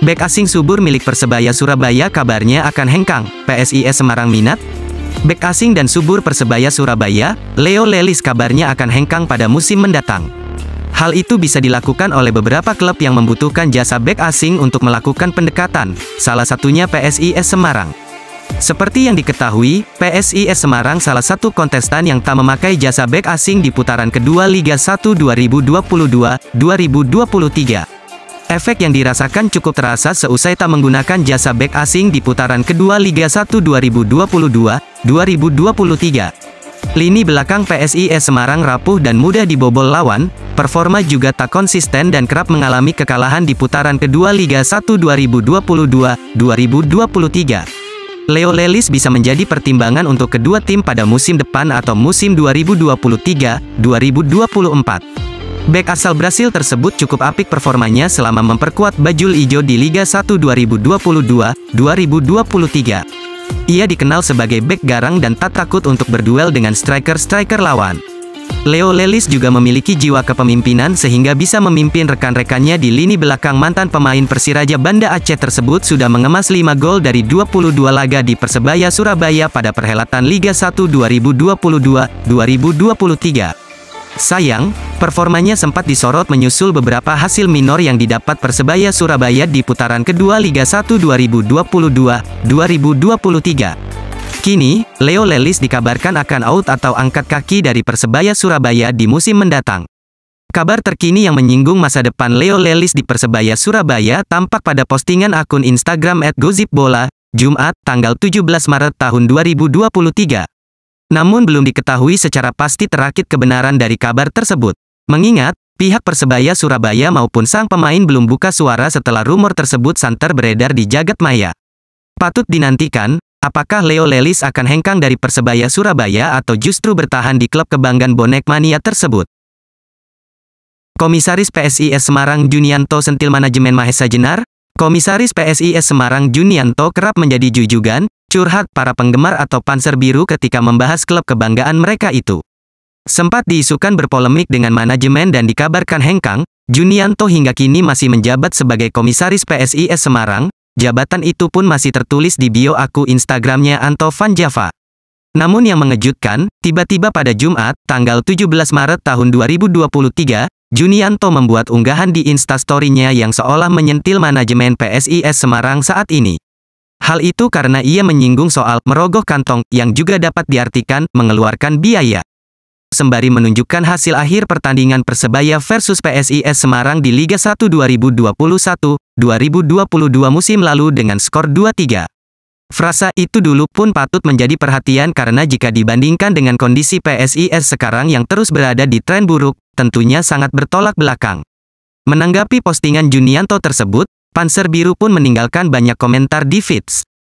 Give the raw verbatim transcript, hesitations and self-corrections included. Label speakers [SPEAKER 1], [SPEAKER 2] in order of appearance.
[SPEAKER 1] Bek asing subur milik Persebaya Surabaya kabarnya akan hengkang, P S I S Semarang minat? Bek asing dan subur Persebaya Surabaya, Leo Lelis kabarnya akan hengkang pada musim mendatang. Hal itu bisa dilakukan oleh beberapa klub yang membutuhkan jasa bek asing untuk melakukan pendekatan, salah satunya P S I S Semarang. Seperti yang diketahui, P S I S Semarang salah satu kontestan yang tak memakai jasa bek asing di putaran kedua Liga satu dua ribu dua puluh dua dua ribu dua puluh tiga. Efek yang dirasakan cukup terasa seusai tak menggunakan jasa bek asing di putaran kedua Liga satu dua ribu dua puluh dua dua ribu dua puluh tiga. Lini belakang P S I S Semarang rapuh dan mudah dibobol lawan, performa juga tak konsisten dan kerap mengalami kekalahan di putaran kedua Liga satu dua ribu dua puluh dua dua ribu dua puluh tiga. Leo Lelis bisa menjadi pertimbangan untuk kedua tim pada musim depan atau musim dua ribu dua puluh tiga dua ribu dua puluh empat. Bek asal Brasil tersebut cukup apik performanya selama memperkuat bajul ijo di Liga satu dua ribu dua puluh dua dua ribu dua puluh tiga. Ia dikenal sebagai bek garang dan tak takut untuk berduel dengan striker-striker lawan. Leo Lelis juga memiliki jiwa kepemimpinan sehingga bisa memimpin rekan-rekannya di lini belakang. Mantan pemain Persiraja Banda Aceh tersebut sudah mengemas lima gol dari dua puluh dua laga di Persebaya Surabaya pada perhelatan Liga satu dua ribu dua puluh dua dua ribu dua puluh tiga. Sayang, performanya sempat disorot menyusul beberapa hasil minor yang didapat Persebaya Surabaya di putaran kedua Liga satu dua ribu dua puluh dua dua ribu dua puluh tiga. Kini, Leo Lelis dikabarkan akan out atau angkat kaki dari Persebaya Surabaya di musim mendatang. Kabar terkini yang menyinggung masa depan Leo Lelis di Persebaya Surabaya tampak pada postingan akun Instagram et gozipbola, Jumat, tanggal tujuh belas Maret tahun dua ribu dua puluh tiga. Namun belum diketahui secara pasti terakit kebenaran dari kabar tersebut. Mengingat, pihak Persebaya Surabaya maupun sang pemain belum buka suara setelah rumor tersebut santer beredar di jagat maya. Patut dinantikan, apakah Leo Lelis akan hengkang dari Persebaya Surabaya atau justru bertahan di klub kebanggaan bonek mania tersebut. Komisaris P S I S Semarang Junianto sentil manajemen Mahesa Jenar. Komisaris P S I S Semarang Junianto kerap menjadi jujugan, curhat para penggemar atau Panser Biru ketika membahas klub kebanggaan mereka itu. Sempat diisukan berpolemik dengan manajemen dan dikabarkan hengkang, Junianto hingga kini masih menjabat sebagai Komisaris P S I S Semarang, jabatan itu pun masih tertulis di bio akun Instagramnya Anto Van Java. Namun yang mengejutkan, tiba-tiba pada Jumat, tanggal tujuh belas Maret tahun dua ribu dua puluh tiga, Junianto membuat unggahan di Instastory-nya yang seolah menyentil manajemen P S I S Semarang saat ini. Hal itu karena ia menyinggung soal merogoh kantong, yang juga dapat diartikan mengeluarkan biaya. Sembari menunjukkan hasil akhir pertandingan Persebaya versus P S I S Semarang di Liga satu dua ribu dua puluh satu dua ribu dua puluh dua musim lalu dengan skor dua tiga. Frasa itu dulu pun patut menjadi perhatian karena jika dibandingkan dengan kondisi P S I S sekarang yang terus berada di tren buruk, tentunya sangat bertolak belakang. Menanggapi postingan Junianto tersebut, Panser Biru pun meninggalkan banyak komentar di feeds.